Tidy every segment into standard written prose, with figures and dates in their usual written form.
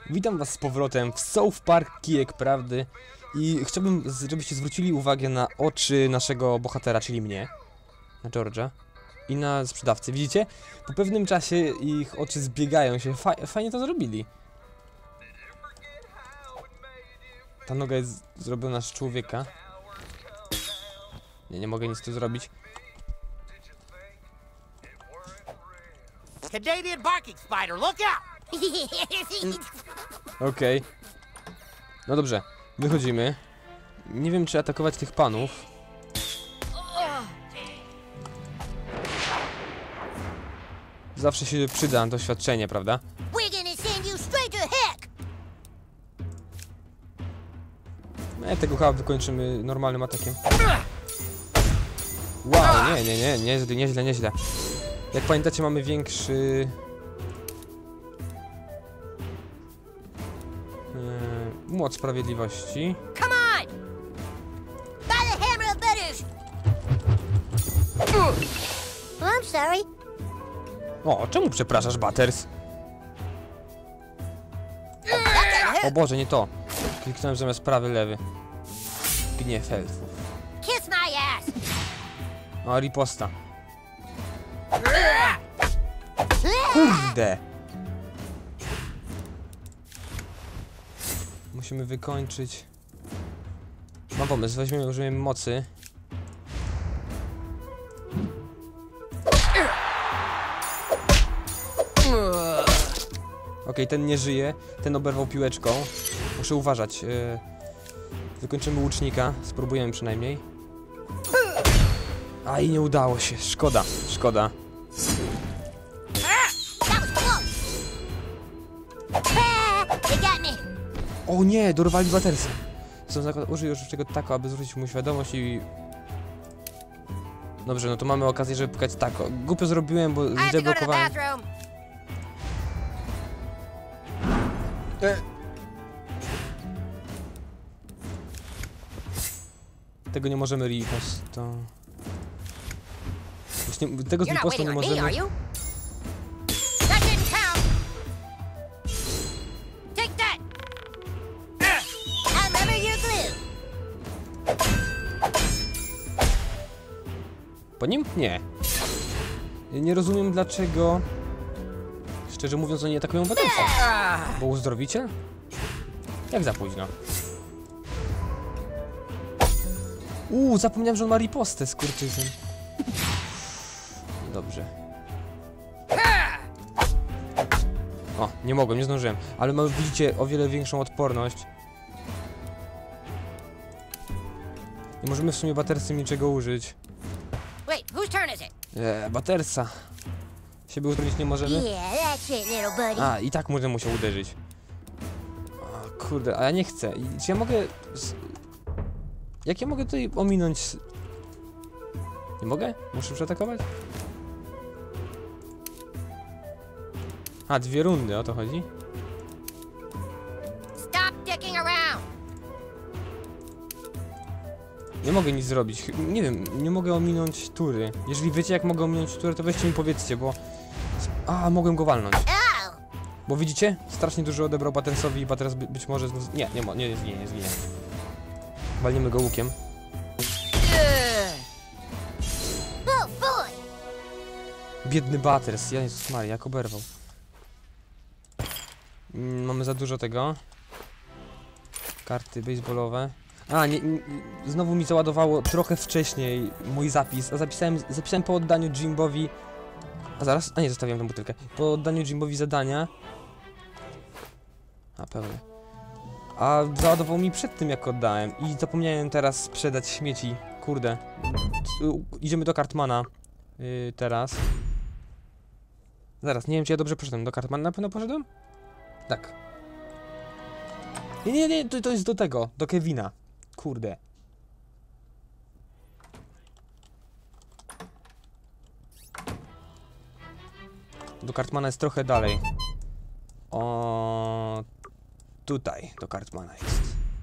Witam was z powrotem w South Park Kijek Prawdy i chciałbym, żebyście zwrócili uwagę na oczy naszego bohatera, czyli mnie, na George'a i na sprzedawcę. Widzicie? Po pewnym czasie ich oczy zbiegają się, fajnie to zrobili. Ta noga jest zrobiona z człowieka. Nie mogę nic tu zrobić. Canadian barking spider, look out! Okej. No dobrze, wychodzimy. Nie wiem, czy atakować tych panów. Zawsze się przyda doświadczenie, prawda? Tego chyba wykończymy normalnym atakiem. Wow, nieźle. Jak pamiętacie, mamy większy... moc sprawiedliwości. O, czemu przepraszasz, Butters? O Boże, nie to. Kliknąłem zamiast prawy, lewy. Gniew elfów. O, riposta. Kurde! Musimy wykończyć. Mam pomysł, użyjemy mocy. Okej, ten nie żyje, ten oberwał piłeczką. Muszę uważać. Wykończymy łucznika, spróbujemy przynajmniej. Aj, nie udało się, szkoda. O nie, dorwali Buttersa. Użyję już czego tako, aby zwrócić mu świadomość i... Dobrze, no to mamy okazję, żeby pukać tako. Głupio zrobiłem, bo zablokowałem. Tego nie możemy riposto. Tego z riposto nie możemy. Po nim? Nie. Nie rozumiem dlaczego. Szczerze mówiąc, oni nie atakują Buttersa. Bo uzdrowiciel? Jak za późno. Zapomniałem, że on ma ripostę, skurczysem. Dobrze. O, nie mogłem, nie zdążyłem. Ale mamy, widzicie, o wiele większą odporność. Nie możemy w sumie Buttersem niczego użyć. Buttersa. Siebie uzdrowić nie możemy? A, i tak będę musiał uderzyć. O, kurde, a ja nie chcę. Czy ja mogę... Jak ja mogę tutaj ominąć... Nie mogę? Muszę przeatakować? A, 2 rundy, o to chodzi? Nie mogę nic zrobić. Nie wiem, nie mogę ominąć tury. Jeżeli wiecie, jak mogę ominąć turę, to weźcie mi powiedzcie, bo... A, mogłem go walnąć. Bo widzicie? Strasznie dużo odebrał Buttersowi i Butters być może znów... Nie zginie. Walniemy go łukiem. Biedny Butters, Jezus Maria, jak oberwał. Mamy za dużo tego. Karty baseballowe. A, znowu mi załadowało trochę wcześniej mój zapis. A zapisałem po oddaniu Jimbowi... A zaraz? A nie, zostawiłem tę butelkę. Po oddaniu Jimbowi zadania... A, pewnie. A załadował mi przed tym, jak oddałem. I zapomniałem teraz sprzedać śmieci. Kurde. Idziemy do Cartmana. Teraz. Zaraz, nie wiem, czy ja dobrze poszedłem. Do Cartmana na pewno poszedłem? Tak. Nie, to jest do tego. Do Kevina. Kurde. Do Cartmana jest trochę dalej. O, tutaj do Cartmana jest.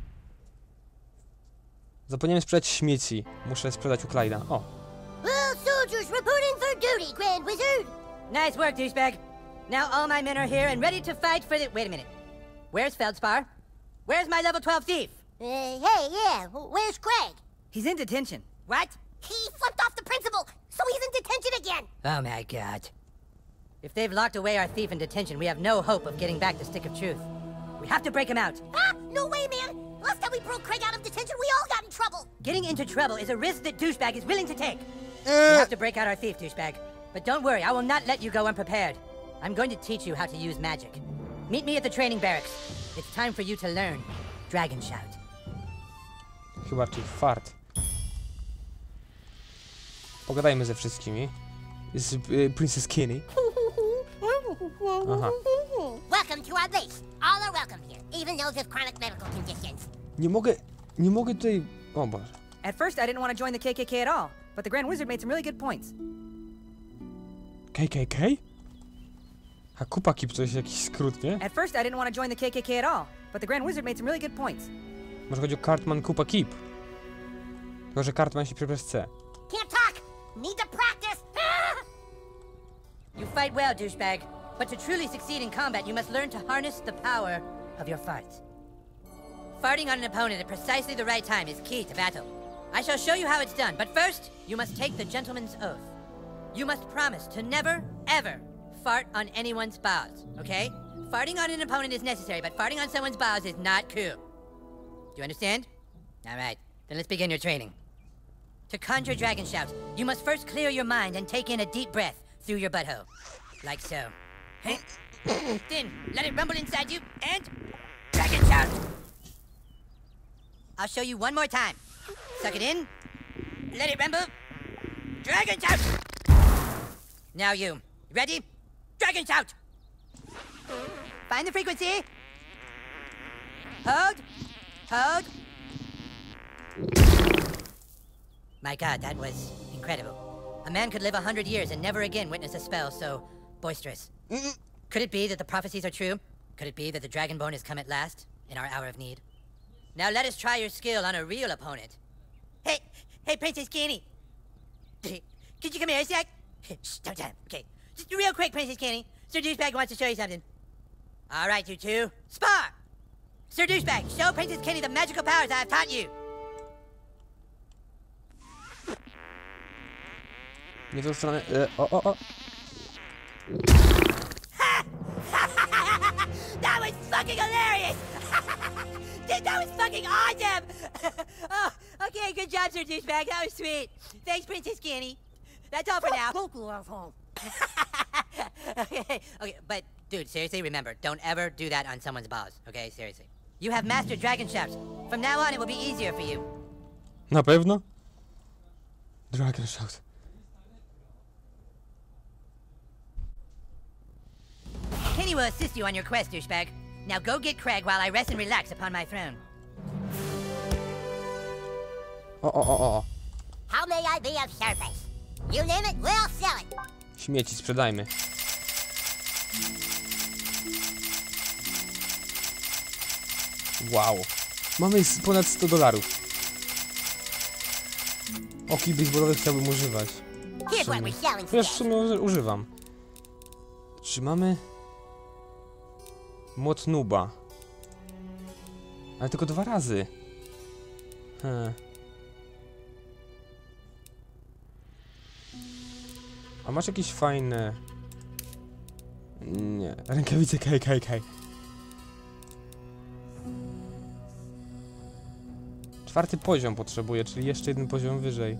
Zapomniałem sprzedać śmieci. Muszę sprzedać u Clyda. O. Well, soldiers reporting for duty, Grand Wizard. Nice work, douchebag. Now all my men are here and ready to fight for the... Wait a minute. Where's Feldspar? Where's my level 12 thief? Hey, yeah, where's Craig? He's in detention. What? He flipped off the principal, so he's in detention again. Oh my god. If they've locked away our thief in detention, we have no hope of getting back the Stick of Truth. We have to break him out. Ah, no way, man. Last time we broke Craig out of detention, we all got in trouble. Getting into trouble is a risk that Douchebag is willing to take. We have to break out our thief, Douchebag. But don't worry, I will not let you go unprepared. I'm going to teach you how to use magic. Meet me at the training barracks. It's time for you to learn Dragon Shout. Chyba ci fart. Pogadajmy ze wszystkimi. Jest Princess Kenny. Aha. Welcome to our base. All are welcome here, even those with chronic medical conditions. Nie mogę tutaj... O Boże. At first, I didn't want to join the KKK at all, but the Grand Wizard made some really good points. KKK? A Kupa Kip to jest jakiś skrót, nie? At first, I didn't want to join the KKK at all, but the Grand Wizard made some really good points. Może chodzi o Cartman Kupa Kip. Tylko, że Cartman się przez C. Can't talk. Need to practice. You fight well, Douchebag. But to truly succeed in combat, you must learn to harness the power of your farts. Farting on an opponent at precisely the right time is key to battle. I shall show you how it's done, but first, you must take the gentleman's oath. You must promise to never, ever fart on anyone's bowels, okay? Farting on an opponent is necessary, but farting on someone's bowels is not cool. Do you understand? All right, then let's begin your training. To conjure Dragon Shout, you must first clear your mind and take in a deep breath through your butthole. Like so. Then, let it rumble inside you, and... Dragon Shout! I'll show you one more time. Suck it in. Let it rumble. Dragon Shout! Now you. Ready? Dragon Shout! Find the frequency. Hold. Hold. My god, that was incredible. A man could live 100 years and never again witness a spell so boisterous. Could it be that the prophecies are true? Could it be that the Dragonborn has come at last, in our hour of need? Now let us try your skill on a real opponent. Hey, Princess Kenny. Could you come here a sec? Shh, don't tell him. Okay, just real quick, Princess Kenny. Sir Douchebag wants to show you something. All right, you two, spar! Sir Douchebag, show Princess Kenny the magical powers I have taught you. Nie w tą stronę... O. That was fucking hilarious! Dude, that was fucking awesome! Oh, okay, good job, Sir Douchebag. That was sweet. Thanks, Princess Kenny. That's all for now. Okay, but dude, seriously, remember, don't ever do that on someone's balls, okay? Seriously. You have mastered Dragon Shouts. From now on, it will be easier for you. Na pewno? Dragon Shout. Kenny will assist you on your quest, Douchebag. Now go get Craig while I rest and relax upon my throne. O. How may I be of service? You name it, we'll sell it. Śmieci sprzedajmy. Wow. Mamy ponad $100. Oki baseballowych chciałbym używać. Here's what we're selling Chociaż w today. sumie używam. Czy mamy... Młot Nuba. Ale tylko 2 razy. A masz jakieś fajne... Nie, rękawice KKK. 4. poziom potrzebuję, czyli jeszcze 1 poziom wyżej.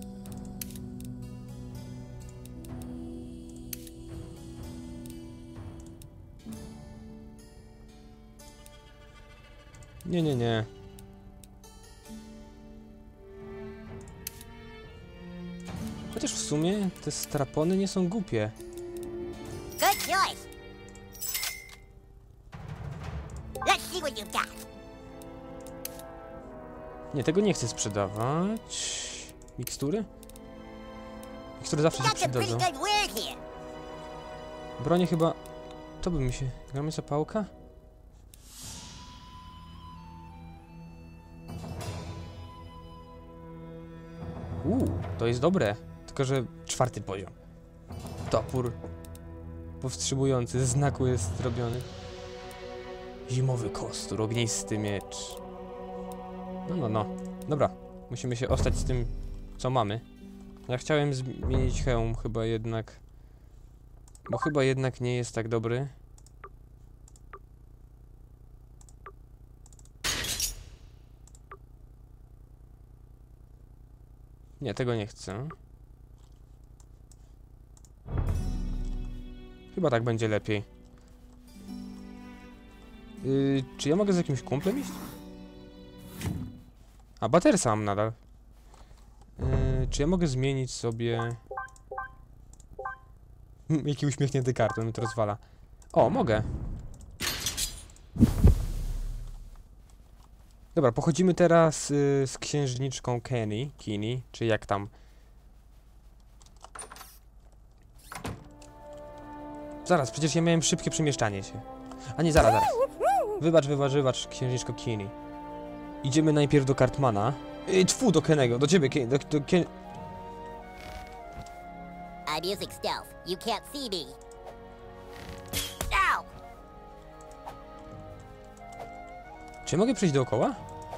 Nie. Chociaż w sumie te strapony nie są głupie. Good choice. Let's see what you've got. Nie, tego nie chcę sprzedawać. Mikstury? Mikstury zawsze się Got some pretty przydadzą. good word here. Bronie chyba... To by mi się... Gramy zapałka? To jest dobre. Tylko, że 4. poziom. Topór powstrzymujący, ze znaku jest zrobiony. Zimowy kostur, ognisty miecz. No. Dobra, musimy się ostać z tym, co mamy. Ja chciałem zmienić hełm, chyba jednak... Bo chyba jednak nie jest tak dobry. Nie, tego nie chcę. Chyba tak będzie lepiej. Czy ja mogę z jakimś kumplem iść? A, Buttersa mam nadal. Czy ja mogę zmienić sobie... Jaki uśmiechnięty karton mnie to rozwala. O, mogę. Dobra, pochodzimy teraz z księżniczką Kenny, czy jak tam. Zaraz, przecież ja miałem szybkie przemieszczanie się. A nie, zaraz. Wybacz, księżniczko Kenny. Idziemy najpierw do Cartmana. Tfu, do Kennego, do ciebie, do Ken... I'm using stealth. You can't see me. Ow! Czy mogę przejść dookoła?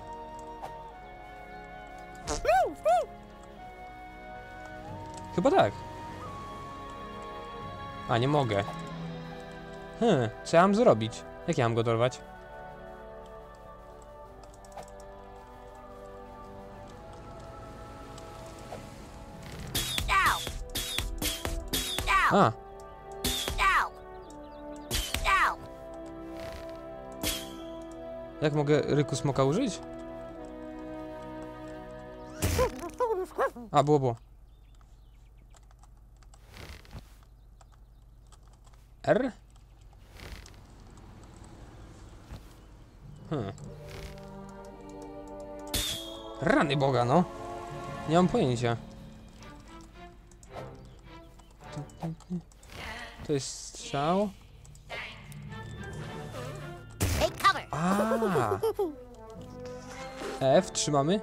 Chyba tak. A, nie mogę. Co ja mam zrobić? Jak ja mam go dorwać? Ow! Ow! A, Ow! Ow! jak mogę ryku smoka użyć? A, było. R? Rany Boga, no. Nie mam pojęcia. To jest strzał. Take cover! A. F, trzymamy.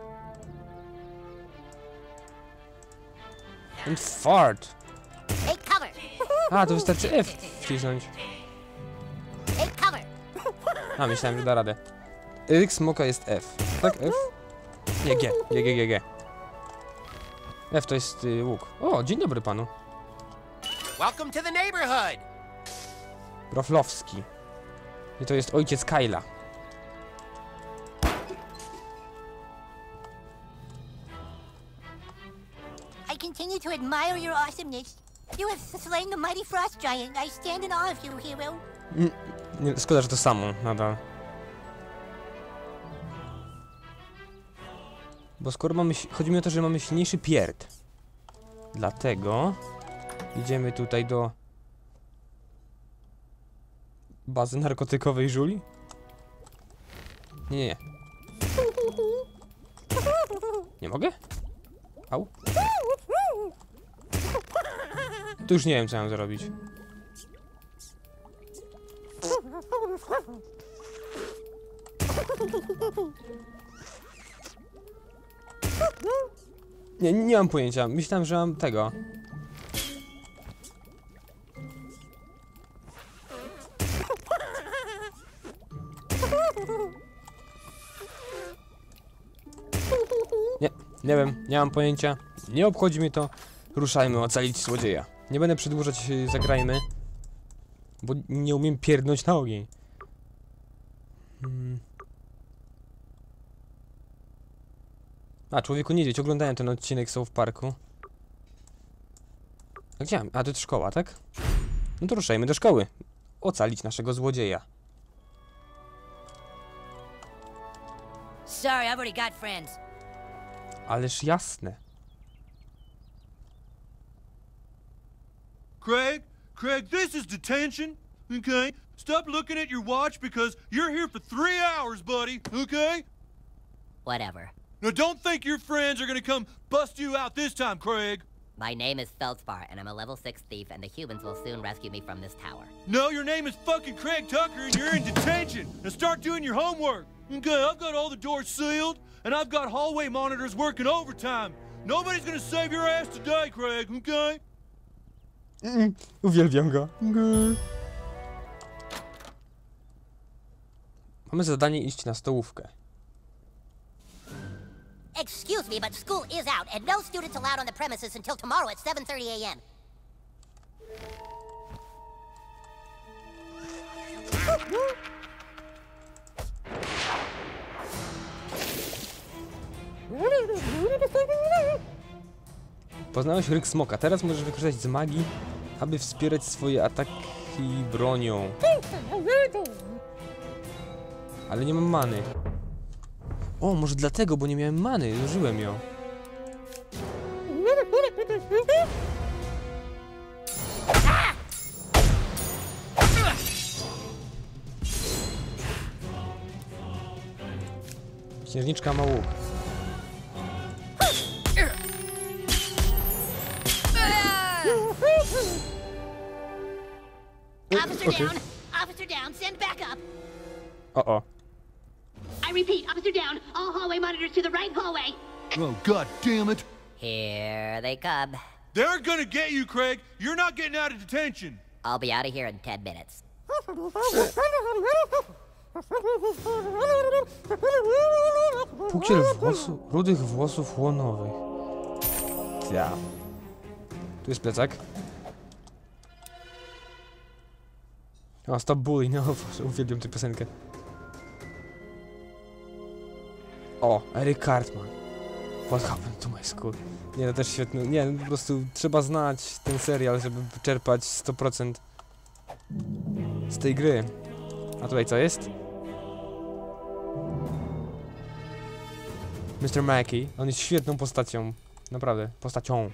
And fart. Take cover! A, to wystarczy F wcisnąć. Take cover! A, myślałem, że da radę. Ryk smoka jest F. Tak, F? Nie, G. F to jest łuk. O, dzień dobry panu. Welcome to the neighborhood. Roflowski. I to jest ojciec Kyla. I continue to admire your awesomeness. You have slain the mighty frost giant. I stand in awe of you, hero. Nie, szkoda, że to samo nadal. Bo skoro mamy... Chodzi mi o to, że mamy silniejszy pierd. Dlatego... Idziemy tutaj do... bazy narkotykowej Żuli? Nie. Nie mogę? Au. Tu już nie wiem, co mam zrobić. Nie mam pojęcia. Myślałem, że mam tego. Nie wiem, nie mam pojęcia. Nie obchodzi mnie to. Ruszajmy, ocalić złodzieja. Nie będę przedłużać, zagrajmy. Bo nie umiem pierdnąć na ogień. A, Człowieku Niedźwiedź, oglądałem ten odcinek South Parku. A gdzie mam? A, to jest szkoła, tak? No to ruszajmy do szkoły. Ocalić naszego złodzieja. Sorry, I've already got friends. Ależ jasne. Craig, this is detention, okay? Stop looking at your watch because you're here for 3 hours, buddy, okay? Whatever. Now don't think your friends are gonna come bust you out this time, Craig. My name is Feldspar, and I'm a level 6 thief, and the humans will soon rescue me from this tower. No, your name is fucking Craig Tucker and you're in detention. Now start doing your homework. Okay, I've got all the doors sealed, and I've got hallway monitors working overtime. Nobody's gonna save your ass today, Craig, okay? Uwielbiam go. Mamy zadanie iść na stołówkę. Excuse me, but school is out, and no students allowed on the premises until tomorrow at 7:30 a.m. Poznałeś ryk smoka. Teraz możesz wykorzystać z magii, aby wspierać swoje ataki bronią. Ale nie mam many. O, może dlatego, bo nie miałem many. Zużyłem ją. Księżniczka ma łuk. Officer down! Officer down! Send backup! O. I repeat, officer down! All hallway monitors to the right hallway! Oh, God damn it. Here they come. They're gonna get you, Craig. You're not getting out of detention. I'll be out of here in 10 minutes. Pukiel rudych włosów łonowych. Ja. Tu jest plecak. O, Stop Bully, no Boże, uwielbiam tę piosenkę. O, Eric Cartman. What happened to my school? Nie, to też świetne. Nie, po prostu trzeba znać ten serial, żeby czerpać 100% z tej gry. A tutaj co jest? Mr. Mackey. On jest świetną postacią. Naprawdę, postacią.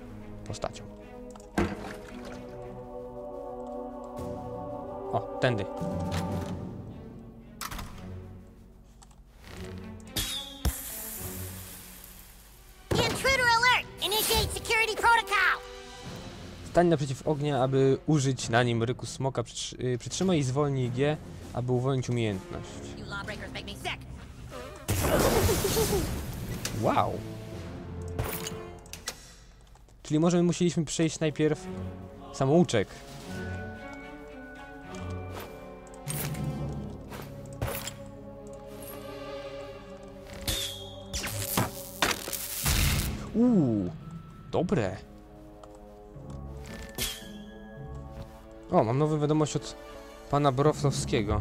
O, tędy. Intruder alert! Initiate security protocol! Stań naprzeciw ognia, aby użyć na nim ryku smoka. Przytrzymaj i zwolnij G, aby uwolnić umiejętność. You lawbreakers make me sick. Wow. Czyli może my musieliśmy przejść najpierw samouczek. Dobre. O, mam nową wiadomość od pana Broflowskiego.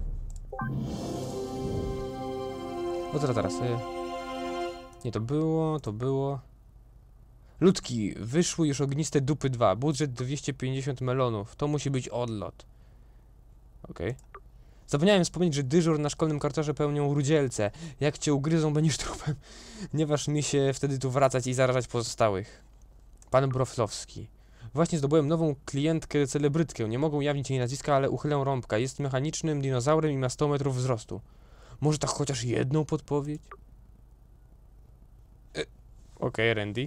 O, teraz. Nie, to było. Ludki, wyszły już ogniste dupy 2. Budżet 250 melonów. To musi być odlot. Okej. Zapomniałem wspomnieć, że dyżur na szkolnym kartorze pełnią rudzielce. Jak cię ugryzą, będziesz trupem. Nie waż mi się wtedy tu wracać i zarażać pozostałych. Pan Broflowski. Właśnie zdobyłem nową klientkę, celebrytkę. Nie mogę ujawnić jej nazwiska, ale uchylę rąbka. Jest mechanicznym dinozaurem i ma 100 metrów wzrostu. Może tak chociaż jedną podpowiedź? Okej, Randy.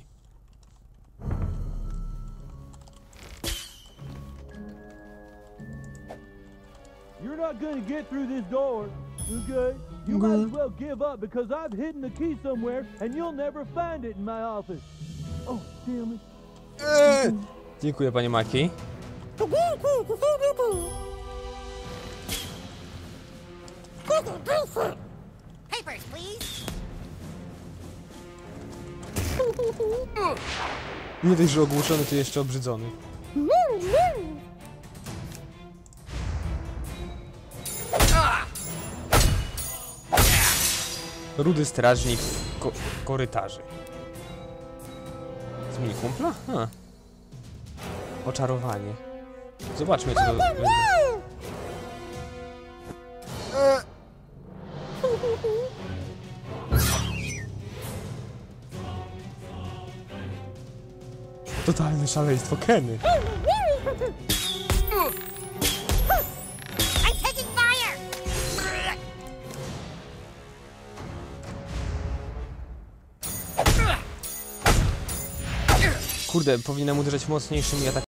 You're not gonna get through this door, okay? You might as well give up because I've hidden the key somewhere and you'll never find it in my office. Oh, damn it. Dziękuję, panie Maki. Papers, please! Nie dość, że ogłuszony, to jeszcze obrzydzony. Rudy strażnik korytarzy. Zmieni kumpla? Oczarowanie. Zobaczmy, co to będzie. Totalne szaleństwo Kenny. I'm taking fire! Kurde, powinienem uderzać mocniejszymi atakami.